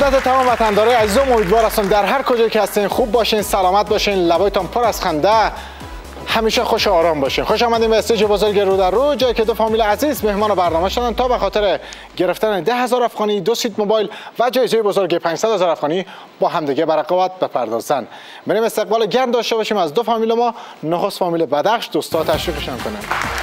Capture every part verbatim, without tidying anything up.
خدمت تمام وطندارای عزیزم، امیدوار هستم در هر کجایی که هستین خوب باشین، سلامت باشین، لبایتان پر از خنده، همیشه خوش و آرام باشین. خوش آمدین به استیج بزرگ رو در رو، جایی که دو فامیل عزیز مهمان برنامه شدن تا به خاطر گرفتن ده هزار افغانی، دو سیت موبایل و جایزه بزرگ پانصد هزار افغانی با همدیگه به رقابت بپردازن. بریم استقبال گرم داشته باشیم از دو فامیل ما. نخست فامیل بدخش، دوستا تشریفشون کنن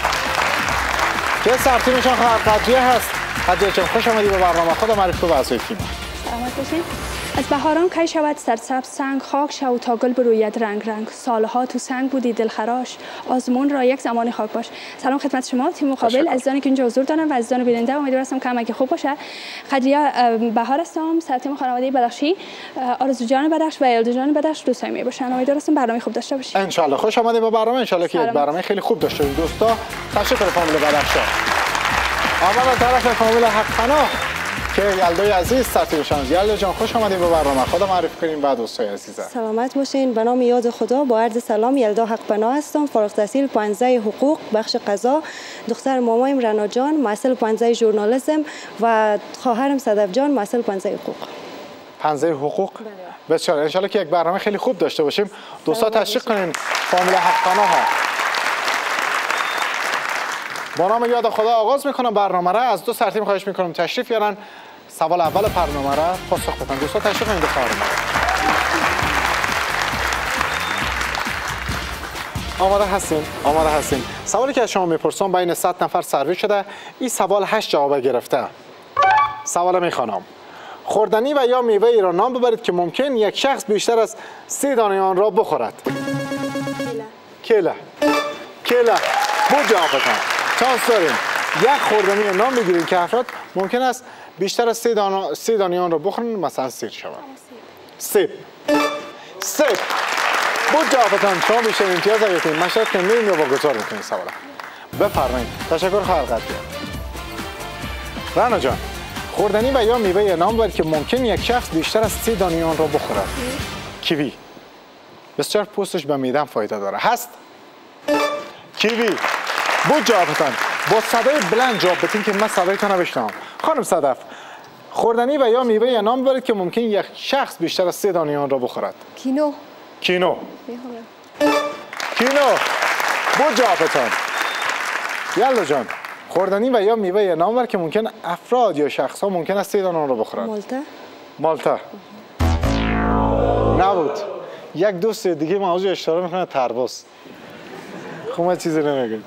که سرتیمشان خواهر قدریه هست. قدریه جان خوش آمدی به برنامه، خود معرفی به اعضای تیم. سلامت باشین. از بهاران کی شود سرسبز سنگ، خاک شو تا گل بروید رنگ رنگ، سالها تو سنگ بودی دلخراش، آزمون را یک زمانی خاک باش. سلام خدمت شما تیم مقابل، عزیزانی که اینجا حضور دارن و عزیزان بیننده، امیدوارم هستم که همگی خوب باشه. قدریه بهار هستم، سرتیم خانواده بدخشی، آرزو جان بدخش و یلدا جان بدخش دوستای می باشن. امیدوارم هستم برنامه خوب داشته باشید. ان شاء الله. خوش آمدید به برنامه، ان شاء الله که برنامه خیلی خوب داشته باشید. دوستا تشکر فامیل بدخش. اما از طرف فامیل حق‌پناه که یلدای عزیز سرتیمشان. یلدا جان خوش آمدید به برنامه، خدا معرفی کنیم بعد دوستای عزیز. سلامت باشین. به نام یاد خدا با عرض سلام، یلدا حق‌پناه هستم، فارغ التحصیل پانزده حقوق بخش قضا، دختر مامایم رنا جان محصل پانزده ژورنالیسم و خواهرم صدف جان محصل پانزده حقوق. پانزده حقوق؟ بسیار. ان شاء الله که یک برنامه خیلی خوب داشته باشیم. دوستا تشویق کنین فامیل حق‌پناه ها. با نام یاد خدا آغاز میکنم برنامه را. از دو سرتیم خواهش میکنم تشریف بیارن سوال اول برنامه را پاسخ بدن. دوستا تشریف کنید برنامه. آماده هستین؟ آماده هستین. سوالی که از شما میپرسم بین صد نفر سروی شده. این سوال هشت جواب گرفته. سوال میخوانم. خوردنی و یا میوه ای را نام ببرید که ممکن یک شخص بیشتر از سه دانه آن را بخورد. کیله. کیله. بود جوابتان. چانس داریم. یک خوردنی نام بگیرید که افراد ممکن است بیشتر از سه دانه سه دانه آن را بخورن، مثلا سیر شود. سیب. سیب. بود جوابتان. شما بیشتر امتیاز دارید. مشورت کنید میریم یا واگذار میکنید سوال. بفرمایید. تشکر خواهر قدریه. رنا جان، خوردنی و یا میوه نام ببرید که ممکن یک شخص بیشتر از سه دانه آن را بخورد. کیوی. بسیار پوستش به معده فایده داره. هست؟ کیوی. بود جوابتان. با صدای بلند جواب بدین که من صدایتان رو بشنوم. خانم صدف، خوردنی و یا میوه یا نام ببرید که ممکن یک شخص بیشتر از سه دانه آن را بخورد. کینو. کینو. کینو. بود جوابتان. یلدا جان، خوردنی و یا میوه یا نام ببرید که ممکن افراد یا شخص ها ممکن است سه دانه آن را بخورد. مالتا. مالتا. نبود. یک دوست دیگه موضوع اشاره میکنه تربوز. خب ما چیزی نمیگم.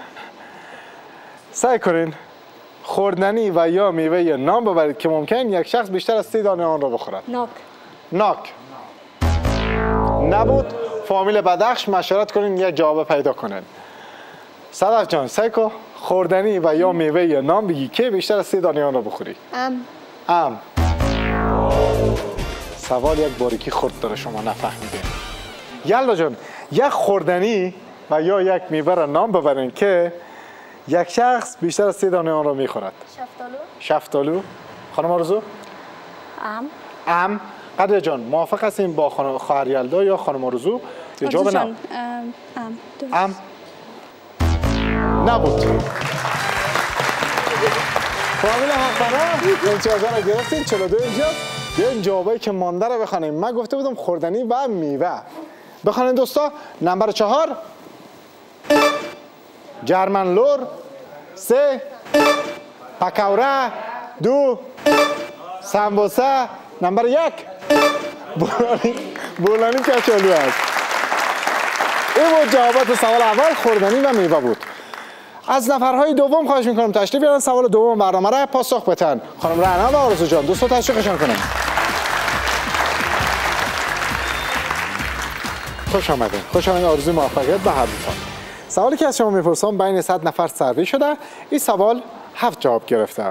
سعی کنین خوردنی و یا میوه یا نام ببرید که ممکن یک شخص بیشتر از سه دانه آن را بخورد. ناک. ناک. نبود. فامیل بدخش مشورت کنین یک جواب پیدا کنین. صدف جان، سعی کن خوردنی و یا میوه یا نام بگی که بیشتر از سه دانه آن را بخوری. ام. ام. سوال یک باریکی خرد داره، شما نفهمیدین. یلدا جان، یک خوردنی و یا یک میوه را نام ببرین که یک شخص بیشتر از سه دانه آن را میخورد. شفتالو. شفتالو. خانم آرزو؟ ام. ام. قدریه جان، موافق هستیم با خواهر یلدا یا خانم آرزو؟ جواب نه. ام. ام. ام. نبود. فامیل حق‌پناه امتیازها را گرفتین. چهل و دو امتیاز. این جوابایی که مانده را بخوانیم. من گفته بودم خوردنی و میوه. بخوانید دوستا. نمبر چهار جرمن لور، سه پکوره، دو سمبوسه، نمبر یک بولانی بولانی کچالو است. این بود جوابات سوال اول، خوردنی و میوه بود. از نفرهای دوم خواهش میکنم تشریف بیارن سوال دوم برنامه را پاسخ بدن. خانم رنا و آرزو جان، دوستو تشویقشون کنیم. خوش آمدین. خوش آمدین. آرزوی موفقیت به هر دوتان. سوالی که از شما میپرسم بین صد نفر سروی شده. این سوال هفت جواب گرفته.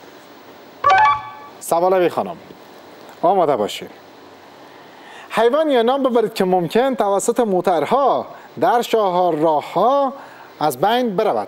سوال میخوانم. آماده باشید. حیوان یا نام ببرید که ممکن توسط موترها در شاهراه‌ها از بین برود.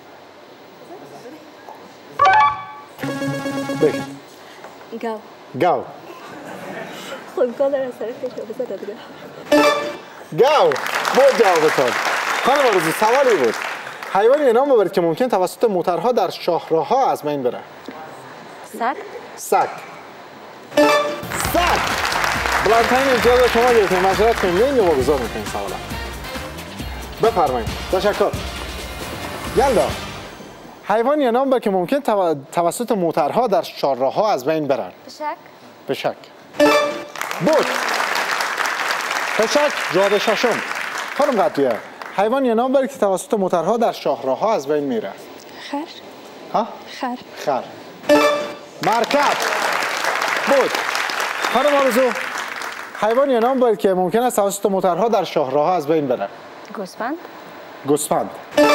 بگید. گاو. گاو. خب گاو در سر کشو بزنه دیگه. گاو. بود جوابتان. خانم آرزو، سوالی بود. حیوانی یا نام ببرید که ممکن توسط موترها در شاهراه‌ها از بین بره. سگ. سگ. بلندترین امتیاز شما گرفتیم. مشورت کنیم این رو واگذار میکنیم سوالا. بفرمایید. تشکر. یلدا حیوان یا نام که ممکن توسط موترها در چهارراه‌ها از بین برن. پشک. پشک. بود. پشک جواب ششم. خانم قطعیه حیوان یا نام که توسط موترها در شاهراه‌ها از بین میره. خر. ها؟ خر. خر. مرکب. بود. خانم آرزو حیوان یا نام که ممکن است توسط موترها در شاهراه‌ها از بین بره. گوسفند. گوسفند.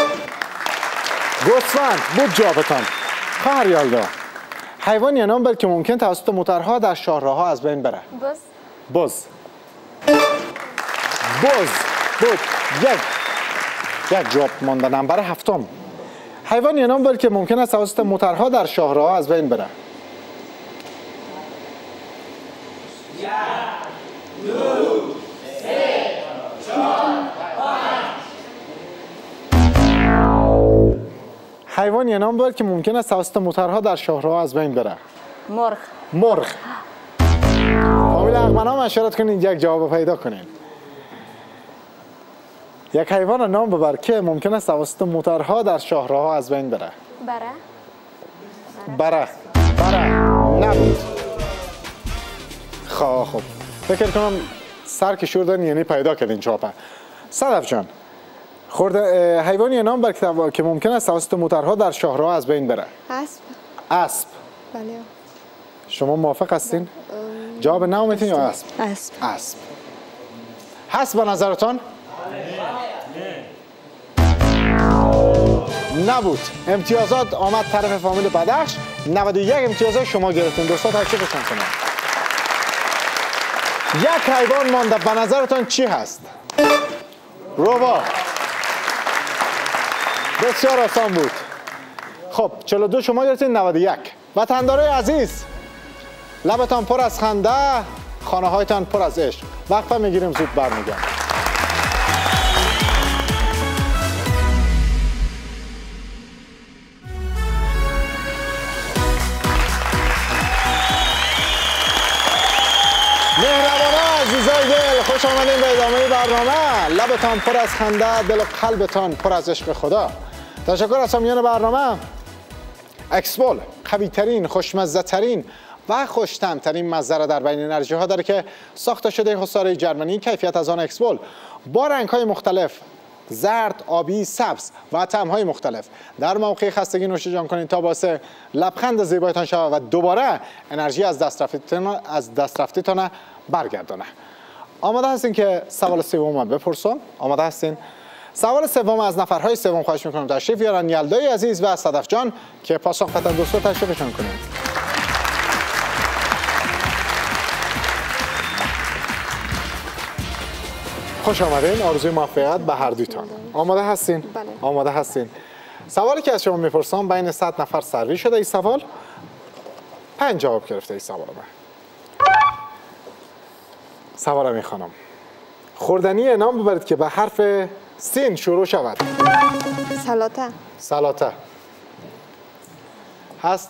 گوسفند بود جوابتان. خواهر یلدا حیوان یا نام که ممکن توسط موترها در شاهراه‌ها از بین بره. بز. بز. بز بود یک یک جواب مانده. نمبر هفتم حیوان یا نام که ممکن است توسط موترها در شاهراه‌ها از بین بره. حیوان یا نام که ممکن است توسط موترها در شاهراه‌ها از بین بره. مرغ. مرغ. فامیل اقمنا مشورت کنید یک جواب پیدا کنید. یک حیوان نام ببر که ممکن است توسط موترها در شاهراه‌ها از بین بره. بره. بره. بره. نبود. خواه خوب. فکر کنم سر که شوردن یعنی پیدا کردین چاپه. صدف جان خورده حیوانی نام بر که ممکن است توسط موترها در شاهراه از بین بره. اسب. اسب. بله. شما موافق هستین؟ جواب نه میتین یا اسب؟ اسب. اسب. هست به نظرتان؟ نبود. امتیازات آمد طرف فامیل بدخش. نود و یک امتیازات شما گرفتین. دوستا تشریفشون کنید. یک حیوان مانده به نظرتان چی هست؟ ربا. بسیار آسان بود. خب چهل و دو شما گرفتین. نود و یک. وطندارای عزیز لبتان پر از خنده، خانه هایتان پر از عشق. وقفه میگیریم زود برمیگردیم. مهربانا عزیزای دل خوش آمدین به ادامه برنامه. لبتان پر از خنده، دل و قلبتان پر از عشق خدا. تشکر از سامیان برنامه. اکسپول قوی ترین، خوشمزه ترین و خوش‌طعم ترین مزه را در بین انرژی ها داره که ساخته شده حصار جرمنی. کیفیت از آن اکسپول با رنگ های مختلف، زرد، آبی، سبز و طعم های مختلف در موقع خستگی نوش جان کنید تا باعث لبخند زیبایتان شود و دوباره انرژی از دست رفتیتان از دست رفتیتان برگردانه. آماده هستین که سوال سوم بپرسم؟ آماده هستین؟ سوال سوم از نفرهای سوم خواهش میکنم تشریف بیارن. یلدای عزیز و صدف جان که پاسخ بدن. دوستان تشریفشون کنید. خوش آمدین. آرزوی موفقیت به هر دویتان. آماده هستین؟ بله. آماده هستین. سوالی که از شما میپرسم بین صد نفر سروی شده. این سوال پنج جواب گرفته. این سوال من سوال میخوانم. خوردنی نام ببرید که به حرف سین شروع شود. سلاته. سلاته هست.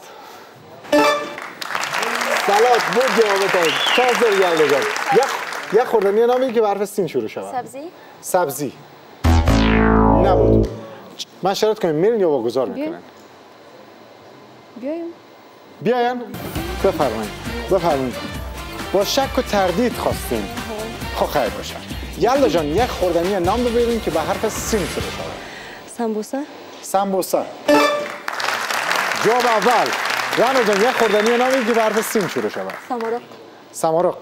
سلات بود جوابتان. چهار داری یلده جان. یک خوردنی نامی که به حرف سین شروع شود. سبزی. سبزی نبود. من شرط کنیم میرین یا واگذار میکنن؟ بیایم. بیاین؟ بفرمایید. بفرمایید. با شک و تردید خواستیم. خب خیر باشه. یلدا جان یک خوردنی نام ببرین که به حرف سین شروع شود. سمبوسه. سمبوسه. جواب اول. رانا جان یک خوردنی نامی که به حرف سین شروع شود. سمارق. سمارق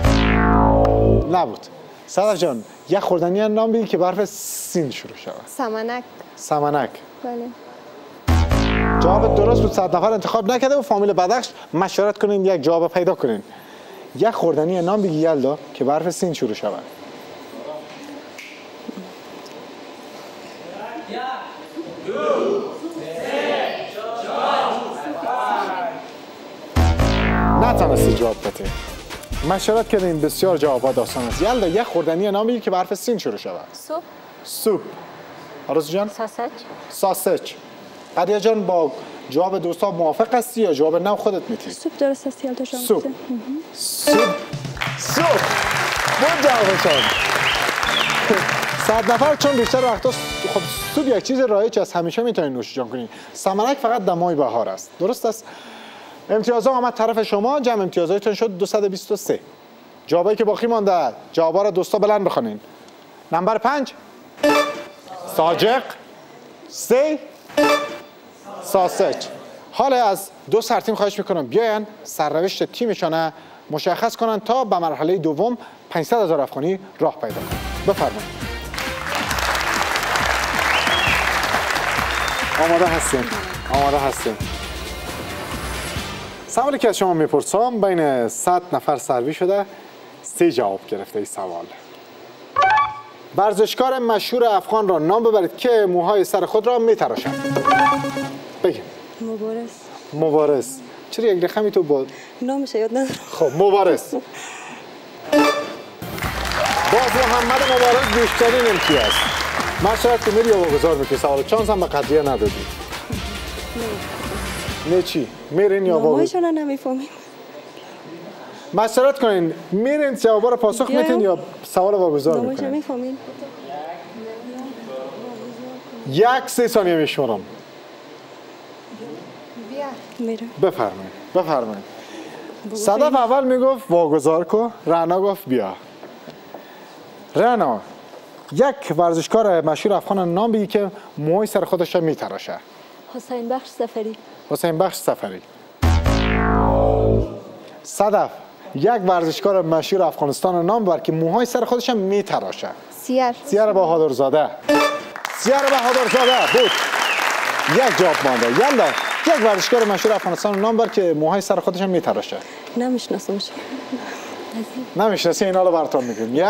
نبود. صدف جان یک خوردنی نام بگی که به حرف سین شروع شود. سمنک. سمنک. بله. جواب درست بود. صد نفر انتخاب نکرده و فامیل بدخش مشورت کنین یک جواب پیدا کنین. یک خوردنی نام بگی یلدا که به حرف سین شروع شود. نتونستی جواب بده. مشورت کردین بسیار جوابات آسان است. یلدا یک خوردنی نام بگی که به حرف سین شروع شود. سوپ. سوپ. آرزو جان؟ ساسج. ساسج. قدیا جان با جواب دوستا موافق هستی یا جواب نه خودت میتی؟ سوپ درست است یلدا جان. سوپ. سوپ سو بود جوابشان. صد نفر چون بیشتر وقتا خب سوپ یک چیز رایج است، همیشه میتونید نوش جان کنید. سمنک فقط دمای بهار است. درست است؟ امتیازها آمد طرف شما. جمع امتیازهایتون شد دویست و بیست و سه. جوابایی که باقی مانده جوابا را دوستا بلند بخونین. نمبر پنج ساجق، سه ساسج. حالا از دو سر تیم خواهش میکنم بیاین سرنوشت تیمشان مشخص کنن تا به مرحله دوم پانصد هزار افغانی راه پیدا کنند. بفرمایید. آماده هستیم؟ آماده هستیم. سوالی که از شما میپرسم بین صد نفر سروی شده، سه جواب گرفته ای سوال. ورزشکار مشهور افغان را نام ببرید که موهای سر خود را میتراشد. بگید. مبارز. مبارز. چرا یک رقمی تو بود؟ نامش یاد ندارم. خب مبارز. باز محمد مبارز بیشترین امتیاز. مشورت که میری یا واگذار میکنی؟ سوال چانس هم به قضیه ندادی. نه چی؟ میرین یا واگذار؟ نامایشان رو نمیفهمیم. مشورت کنین میرین جوابا رو پاسخ میتین یا سوال واگذار نامایش میکنین؟ نمیفهمیم. یک سه ثانیه میشمارم. میرم. بفرمایید. بفرمایید. صدف اول میگفت واگذار کو، رعنا گفت بیا. رعنا یک ورزشکار مشهور افغان نام بگی که موهای سر خودش را میتراشه. حسین بخش سفری. حسین بخش سفری. صدف یک ورزشکار مشهور افغانستان نام بر که موهای سر خودش هم میتراشه. سیر. سیر بهادرزاده. سیر بهادرزاده بود. یک جواب مانده. یلا یک ورزشکار مشهور افغانستان نام بر که موهای سر خودش هم میتراشه. نمیشناسمش. نمیشناسی اینا رو براتون میگم. یک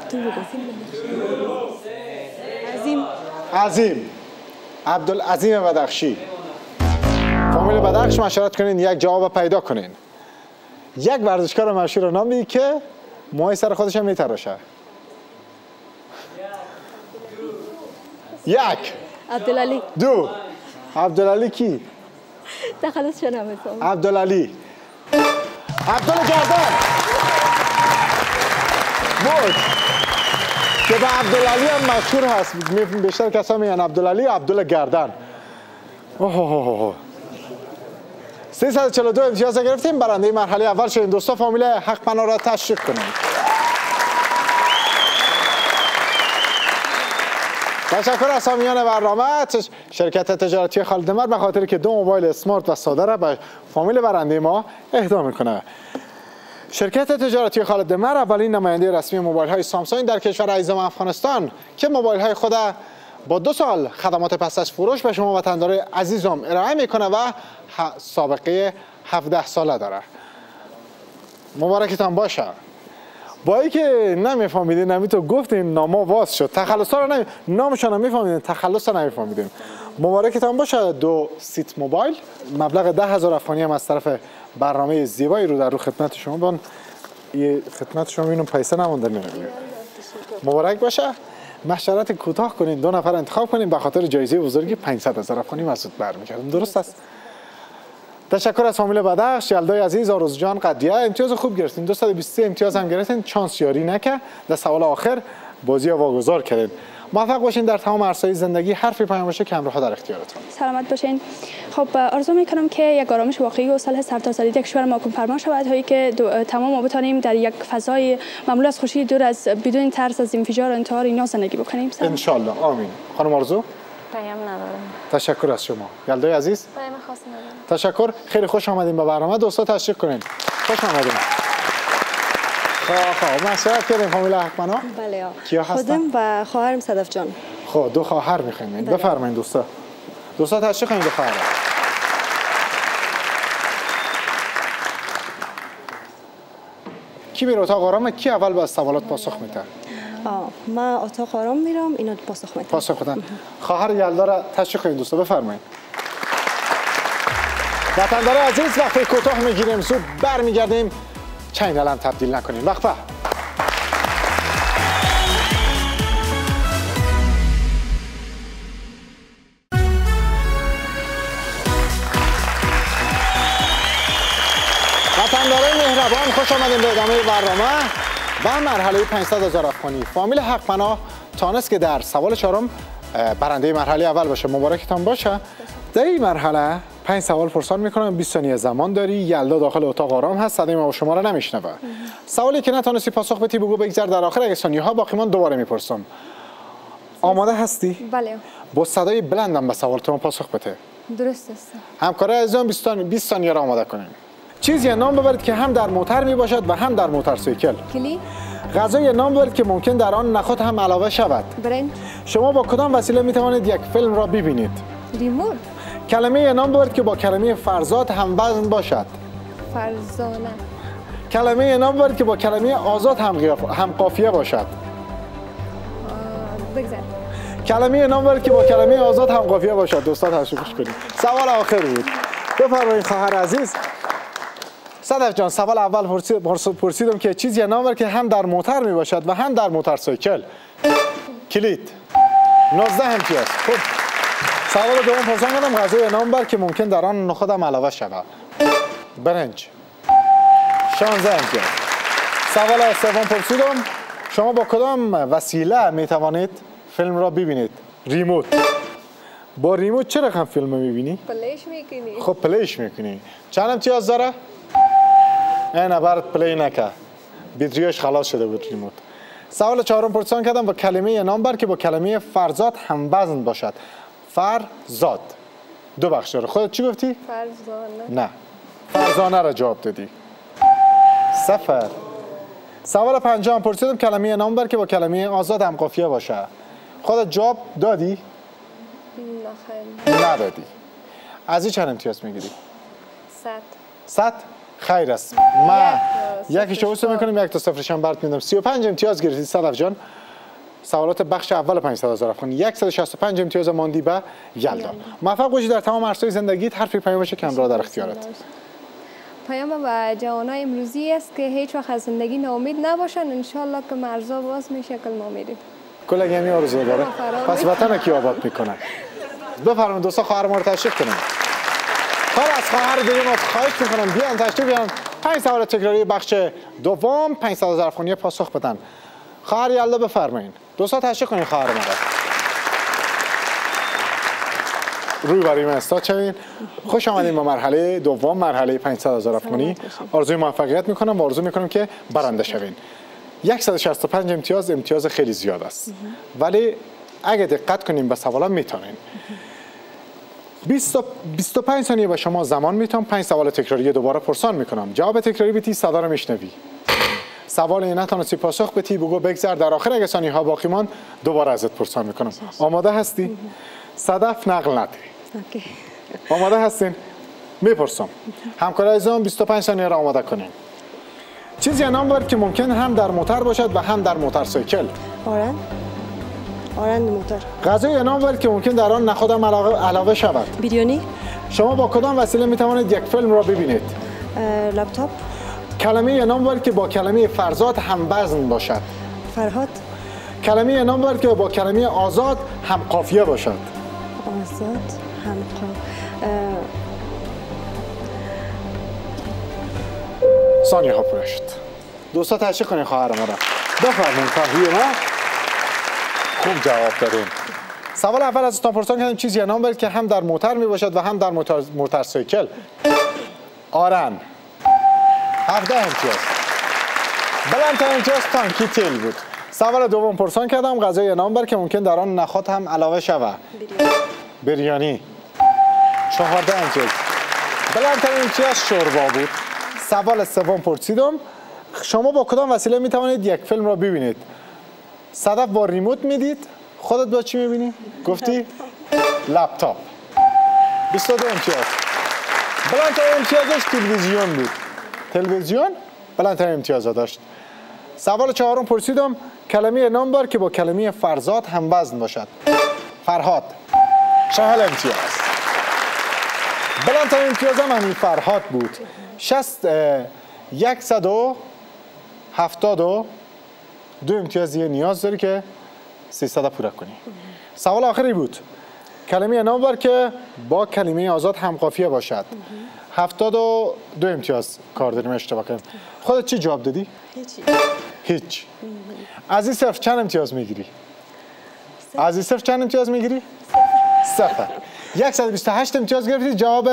عظیم. عظیم. عبدالعظیم بدخشی. فامیل بدخش مشورت کنین یک جواب پیدا کنین. یک ورزشکار مشهور نام بگی که موهای سر خودش هم میتراشه. یک. عبدالعلی. دو. عبدالعلی کی؟ تخلص شو نمیفهمم. عبدالعلی. عبدالگردان بود که به عبدالعلی هم مشهور هست. بیشتر کسا میگن عبدالعلی و عبدالگردان. اوه سیصد و چهل و دو امتیاز گرفتیم. برنده مرحله اول شدیم. دوستا فامیل حقپنا را تشویق کنید. تشکر از حامیان برنامه شرکت تجارتی خالد مر به خاطر که دو موبایل اسمارت و ساده را به فامیل برنده ما اهدا میکنه. شرکت تجارتی خالد مر اولین نماینده رسمی موبایل های سامسونگ در کشور عزیزم افغانستان که موبایل های خود با دو سال خدمات پس از فروش به شما وطندار عزیزم ارائه میکنه و سابقه هفده ساله داره. مبارکتان باشه. با ای که نمیفهمیدین نمیتو گفتین ناما واز شد. تخلص ها رو نمی... نامشان رو میفهمیدین، تخلص ها نمیفهمیدین. مبارکتان باشه. دو سیت موبایل مبلغ ده هزار افغانی هم از طرف برنامه زیبایی رو در رو خدمت شما بان یه خدمت شما اینو پیسه نمونده نمیدونم. مبارک باشه. مشورت کوتاه کنین، دو نفر انتخاب کنین به خاطر جایزه بزرگی پانصد هزار افغانی مسعود برمی‌گردم. درست است؟ تشکر از فامیل بدخش، یلدای عزیز، آرزو جان، قدیه. امتیاز خوب گرفتین. دویست و بیست و سه امتیاز هم گرفتین. چانس یاری نکه. در سوال آخر بازی واگذار کردین. موفق باشین در تمام عرصه‌های زندگی. حرفی پیام باشه که همراه‌ها در اختیارتون. سلامت باشین. خب آرزو میکنم که یک آرامش واقعی و صلح سرتاسری یک کشور ما فرما شود، هایی که تمام ما بتانیم در یک فضای مملو از خوشی، دور از بدون ترس از انفجار و انتحار اینا زندگی بکنیم. ان شاء الله. آمین. خانم آرزو پیام ندارم. تشکر از شما. یلدای عزیز پیام خاصی ندارم. تشکر. خیلی خوش آمدین به برنامه. دوستا تشریف کنین. خوش آمدین. خب مشورت کردیم فامیل حقپنا؟ بله. کیا هستن؟ خودم و خواهرم صدف جان. خب دو خواهر میخوایم. بفرمایید دوستا. دوستا تشریف کنین دو خواهر. کی میره اتاق آرامه؟ کی اول به سوالات پاسخ میده؟ آه من اتاق آرام میرم، اینا پاسخ میدن. پاسخ بدن. خواهر یلدا را تشریف کنین دوستا. بفرمایید. وطندار عزیز وقتی کوتاه میگیریم زود برمیگردیم. چینل هم تبدیل نکنیم. وقفه. وطندارای مهربان خوش خوش آمدین به ادامه برنامه و مرحله پانصد هزار افغانی. فامیل حقپناه تانست که در سوال چهارم برنده مرحله اول باشه. مبارکتان باشه. در این مرحله پنج سوال پرسان میکنم، بیست ثانیه زمان داری. یلدا داخل اتاق آرام هست، صدای ما و شما را نمیشنوه. سوالی که نتونستی پاسخ بدی بگو بگذر، در آخر اگه ثانیه ها باقی ماند دوباره میپرسم. آماده هستی؟ بله. با صدای بلندم به سوالتون پاسخ بده. درست است. همکارای عزیزان بیست ثانیه را آماده کنین. چیزی نام ببرید که هم در موتر می باشد و هم در موتورسیکل. کلی. غذای نام ببرید که ممکن در آن نخود هم علاوه شود. برنج. شما با کدام وسیله می توانید یک فیلم را ببینید؟ ریموت. کلمه نام ببرید که با کلمه فرزاد هم وزن باشد. فرزانه. کلمه نام ببرید که با کلمه آزاد هم هم قافیه باشد. بگذار. کلمه نام ببرید که با کلمه آزاد هم قافیه باشد. دوستان تشویقش کنید. سوال آخر بود. بفرمایید خواهر عزیز. صدف جان، سوال اول پرسیدم که چیزی نام ببر که هم در موتر می باشد و هم در موتورسیکل. کلید. نوزده امتیاز. خب سوال دوم پرسان کردم غذای نام ببر که ممکن در آن نخود هم علاوه شود. برنج. شانزده امتیاز. سوال سوم پرسیدم شما با کدام وسیله می توانید فیلم را ببینید؟ ریموت. با ریموت چه رقم فیلم رو میبینی؟ پلیش میکنی. خب پلیش میکنی. چند امتیاز داره؟ اینه برات پلی نکه. بیتریش خلاص شده بود ریموت. سوال چهارم پرسان کردم با کلمه نام بر که با کلمه فرزاد هم وزن باشد. فرزاد. دو بخش داره. خودت چی گفتی؟ فرزانه. نه. فرزانه را جواب دادی. صفر. سوال پنجم پرسیدم کلمه نام بر که با کلمه آزاد هم قافیه باشه. خودت جواب دادی؟ نه خیر. ندادی. از این چند امتیاز میگیری؟ صد. صد؟ خیر است. ما یکی شو وسو میکنیم، یک تا صفرش هم برات میدم. سی و پنج امتیاز گرفتی صدف جان. سوالات بخش اول پانصد هزار افغانی. صد و شصت و پنج امتیاز ماندی به یلدا. موفق باشی در تمام عرصه‌های زندگیت. حرفی پیامش کم را در اختیارت. پیام به جوانای امروزی است که هیچ وقت از زندگی ناامید نباشن. ان شاء الله که مرزا باز میشه که ما میریم. کلا گمی آرزو داره. پس وطن کی آباد میکنه. بفرمایید دوستا خواهر ما رو تشریف کنیم. خواهر از خواهر دیگه ما خواهش میکنم بیان تشریف بیان. پنج سوال تکراری بخش دوم پانصد هزار افغانی پاسخ بدن. خواهر یلدا بفرمایید. دوستا تشریف کنید خواهر ما رو. روی برای من استاد شوین. خوش آمدید به مرحله دوم، مرحله پانصد هزار افغانی. آرزوی موفقیت میکنم و آرزو میکنم که برنده شوین. صد و شصت و پنج امتیاز امتیاز خیلی زیاد است. ولی اگه دقت کنیم به سوالا میتونین. بیست و پنج ثانیه به شما زمان میتونم. پنج سوال تکراری دوباره پرسان میکنم. جواب تکراری بدی صدا رو میشنوی. سوال نتونستی پاسخ بدی بگو بگذر، در آخر اگه ثانیه ها باقی ماند دوباره ازت پرسان میکنم. آماده هستی؟ صدف نقل نده. آماده هستین؟ میپرسم. همکارای عزیزم بیست و پنج ثانیه را آماده کنین. چیزی نام ببر که ممکن هم در موتر باشد و هم در موتورسیکل. آرند. آرند موتور. غذای نام ببر که ممکن در آن نخود هم علاوه, علاوه شود. بیریانی. شما با کدام وسیله می توانید یک فیلم را ببینید؟ لپتاپ. کلمه نام ببر که با کلمه فرزاد هم وزن باشد. فرهاد. کلمه نام ببر که با کلمه آزاد هم قافیه باشد. آزاد هم قافیه. ثانیه ها پر شد. دوستا تشریف کنین خواهر ما را. بفرمایید خواهی ما. خوب جواب دادین. سوال اول از استان پرسان کردیم چیزی نام ببرید که هم در موتر می باشد و هم در موتورسیکل. آرن. هفده امتیاز. بلندترین امتیاز تانکی تیل بود. سوال دوم پرسان کردم غذای نام ببر که ممکن در آن نخود هم علاوه شود. بریانی. چهارده امتیاز. بلندترین امتیاز شوربا بود. سوال سوم پرسیدم شما با کدام وسیله می توانید یک فیلم را ببینید؟ صدف با ریموت میدید؟ خودت با چی میبینی؟ گفتی؟ لپتاپ. بیست و دو امتیاز. بلندترین امتیازش تلویزیون بود. تلویزیون بلندترین امتیاز داشت. سوال چهارم پرسیدم کلمه نام ببر که با کلمه فرزاد هم وزن باشد. فرهاد. چهل امتیاز. بلندترین امتیاز هم همین فرهاد بود. شست یکصد و هفتاد و دو امتیاز یه نیاز داری که سیصد پوره کنی. سوال آخری بود. کلمه نام بر که با کلمه آزاد هم قافیه باشد. هفتاد و دو امتیاز کار داریم اشتباه کنیم. خودت چی جواب دادی؟ هیچی. هیچ. از این صرف چند امتیاز میگیری؟ از این صرف چند امتیاز میگیری؟ صفر. صد و بیست و هشت امتیاز گرفتی. جواب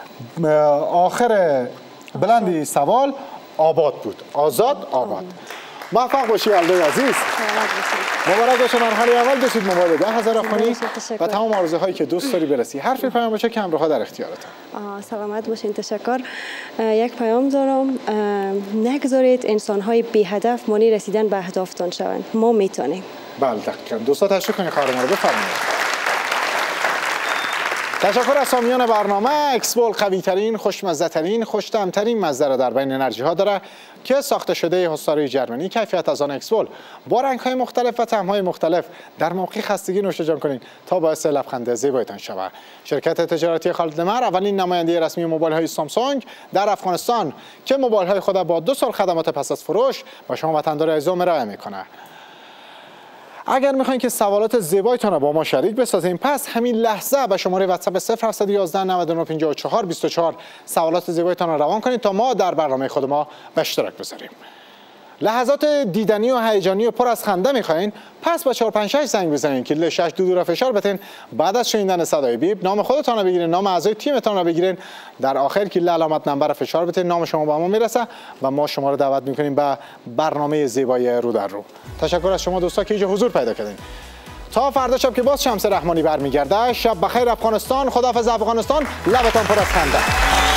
آخر بلندی سوال آباد بود. آزاد آباد. موفق باشی یلدای عزیز. مبارک باشه. مرحله اول داشتید موبایل ده هزار افغانی و تمام آرزوهایی که دوست داری برسی. حرفی پیام باشه که همراه‌ها در اختیارتن. سلامت باشین. تشکر. یک پیام دارم. نگذارید انسان‌های بی هدف مانع رسیدن به اهدافتان شوند. ما میتونیم. بله دقیقاً. دوستا تشریف کنید خبر ما رو بفرمایید. تشکر از سامیان برنامه. اکسبول قوی ترین، خوشمزه ترین، خوش‌طعم ترین مزه را در بین انرژی ها داره که ساخته شده حصاری جرمنی. کیفیت از آن اکسبول با رنگ های مختلف و طعم های مختلف در موقع خستگی نوش جان کنین تا باعث لبخند زیبایتان شود. شرکت تجارتی خالد نمر اولین نماینده رسمی موبایل های سامسونگ در افغانستان که موبایل های خود با دو سال خدمات پس از فروش و شما وطندار عزیزم ارائه میکنه. اگر میخواین که سوالات زیبایتان را با ما شریک بسازیم، پس همین لحظه به شماره واتساپ صفر هفت یک یک نه نه پنج چهار دو چهار سوالات زیبایتان را روان کنید تا ما در برنامه خود ما به اشتراک بذاریم. لحظات دیدنی و هیجانی و پر از خنده میخواین، پس با چهار پنج شش زنگ بزنین که کلید شش دو دو را فشار بدین. بعد از شنیدن صدای بیپ نام خودتان را بگیرین، نام اعضای تیمتان را بگیرین. در آخر کلید علامت نمبر فشار بدین، نام شما با ما میرسه و ما شما رو دعوت میکنیم به برنامه زیبای رو در رو. تشکر از شما دوستا که اینجا حضور پیدا کردین. تا فردا شب که باز شمس رحمانی برمیگرده. شب بخیر افغانستان. خداحافظ افغانستان. لبتان پر از خنده.